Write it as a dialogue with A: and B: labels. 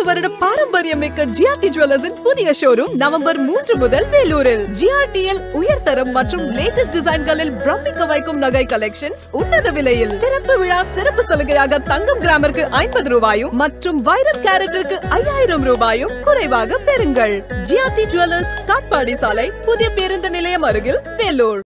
A: வருட பாரம்பரியமிக்க GRT ஜுவல்லர்ஸின் புதிய ஷோரூம் நவம்பர் 3 முதல் வேலூரில். GRTயில் உயர்தரம் மற்றும் லேட்டஸ்ட் டிசைன்களில் பிரமிக்க வைக்கும் நகை கலெக்ஷன்ஸ் உன்னத விலையில். திறப்பு விழா சிறப்பு சலுகையாக தங்கம் கிராமிற்கு 50 ரூபாயும் மற்றும் வைரம் கேரட்டிற்கு 5000 ரூபாயும் குறைவாக பெறுங்கள். GRT ஜுவல்லர்ஸ், காட்பாடி சாலை, புதிய பேருந்து நிலையம் அருகில், வேலூர்.